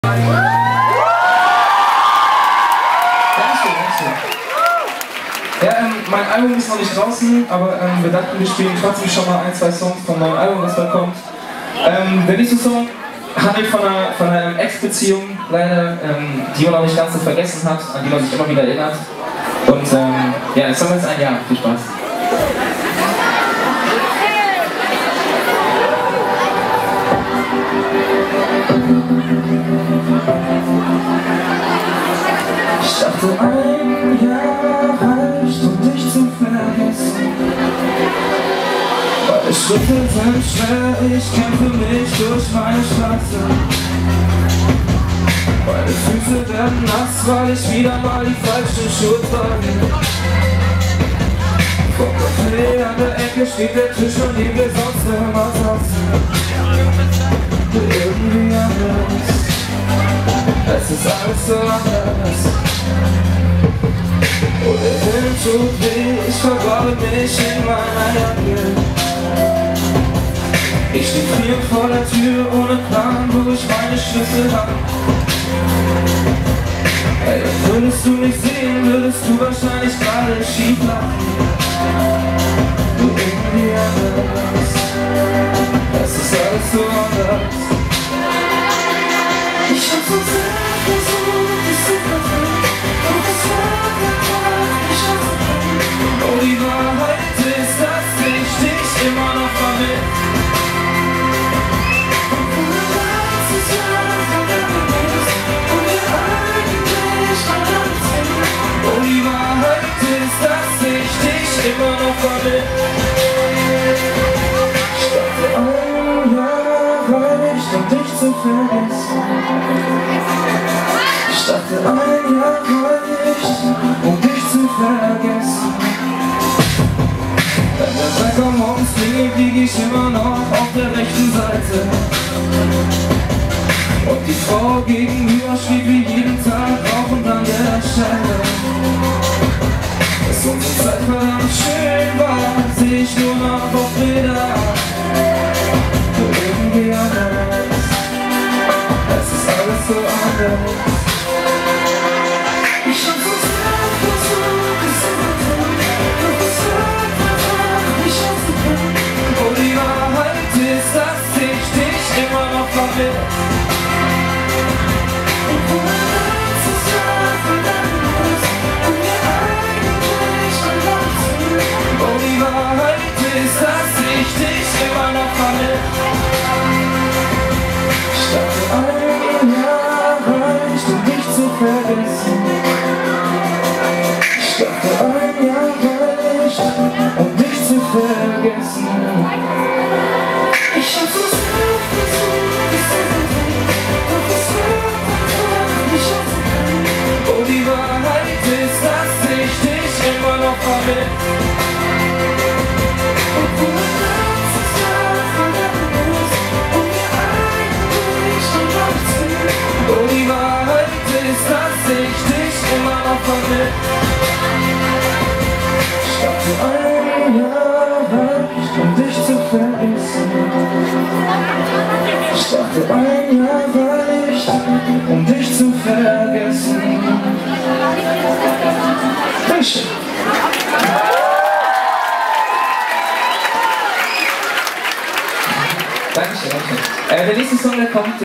Ja, mein Album ist noch nicht draußen, aber wir dachten, wir spielen trotzdem schon mal ein, zwei Songs vom neuen Album, das bald kommt. Der nächste Song handelt von einer Ex-Beziehung, leider, die man noch nicht ganz so vergessen hat, an die man sich immer wieder erinnert. Und ja, der Song ist ein Jahr. Viel Spaß. Ich dachte, ein Jahr reicht, um dich zu vergessen. Meine Schritte sind schwer, ich kämpfe mich durch meine Straße. Meine Füße werden nass, weil ich wieder mal die falsche Schuhe trage. Vom Café an der Ecke steht der Tisch, an dem wir sonst immer saßen. Irgendwie anders. Es ist alles so anders. Und der Wind tut weh, ich vergrabe mich in meiner Jacke. Ich stehe hier vor der Tür ohne Plan, wo ich meine Schlüssel habe. Ey, würdest du mich sehen, würdest du wahrscheinlich gerade schief lachen. Du irgendwie anders. Es ist alles so anders. Ich hab so sehr versucht, dich zu verstehen, doch es war nicht ausgegangen. Oh, die Wahrheit ist, dass ich dich immer noch vermisse. Obwohl du letztes Jahr vergangen bist und wir eigentlich mal alles sind. Oh, die Wahrheit ist, dass ich dich immer noch vermisse. Ich dachte, ein Jahr reicht, um dich zu vergessen. Ich dachte, ein Jahr reicht, um dich zu vergessen. Wenn der Wecker morgens klingelt, lieg ich immer noch auf der rechten Seite. Und die Frau gegenüber schrieb wie jeden Tag rauchend an der Stelle. Dass unsere Zeit verdammt schön war, seh ich nur noch auf Bilder. Irgendwie anders. Es ist alles so anders. Ich hab so sehr versucht, es zu vertrauen, doch es hat einfach nicht ausgegangen. Oh, die Wahrheit ist, dass ich dich immer noch vermisse. Obwohl letztes Jahr vergangen ist und wir eigentlich mal alles sind. Oh, die Wahrheit ist, dass ich dich immer noch vermisse. Ich dachte, ein Jahr reicht, um dich zu vergessen. Ich dachte, ein Jahr reicht, um dich zu vergessen. Ich hab so sehr versucht, es zu verstehen, doch es wird einfach nicht ausgegangen. Oh, die Wahrheit ist, dass ich dich immer noch vermisse. Obwohl letztes Jahr vergangen ist und wir eigentlich schon alles sind. Oh, die Wahrheit ist, dass ich dich immer noch vermisse. Ich dachte, ein Jahr reicht, um dich zu vergessen. Ich dachte, ein Jahr reicht, um dich zu vergessen. Dankeschön. Dankeschön. Der nächste Song, der kommt.